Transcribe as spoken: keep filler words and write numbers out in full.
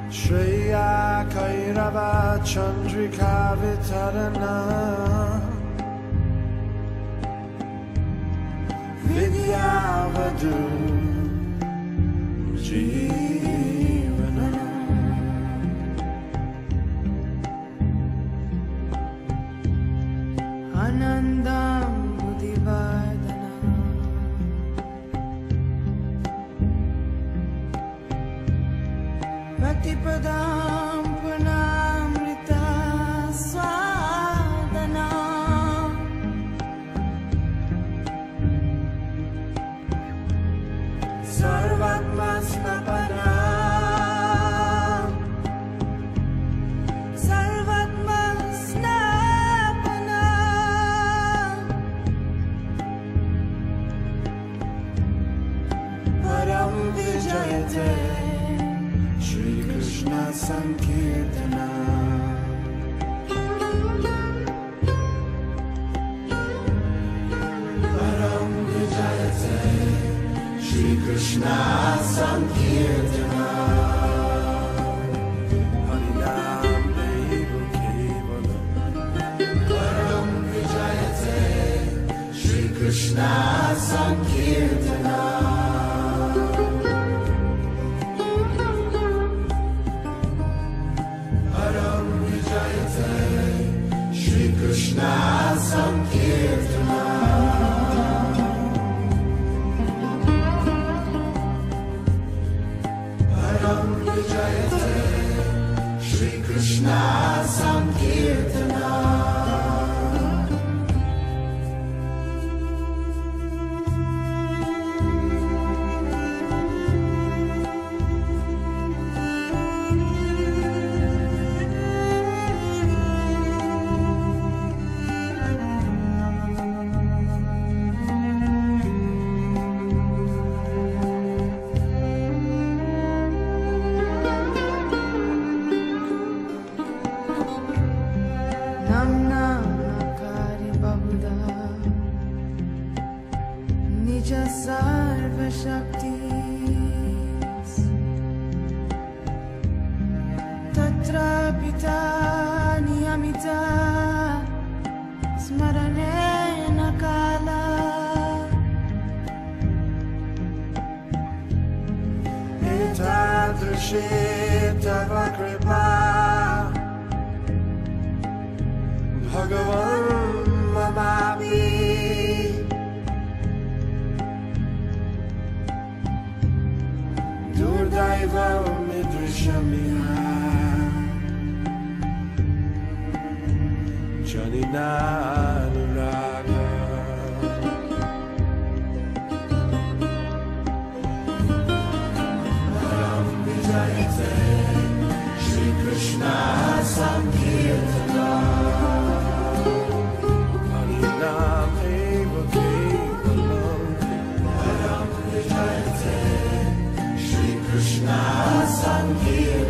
Shreya Kairava Chandrika Vitarana Vidyavadu Jeevana Anandam Budivadana Bhaktipadam Punamrita Swadana Sarvatma Snapana Sarvatma Snapana Param Vijayate Shri Krishna Sankirtana Param Vijayate Shri Krishna Sankirtana Harinam Deva Kevalam Param Vijayate Shri Krishna Sankirtana Krishna Sankirtana Param Vijayate Shri Krishna Sankirtana Nija Sarva Shaktis Tatra Pita Niyamita Smaranena Kala Etadrishi Tava Kripa Bhagavan Mamami Durdaiva Midrishamiha Janina Anuraga Param Vijayate Shri Krishna Sankirtana Harinam Eva Kevalam Param Vijayate Krishna Sankirtana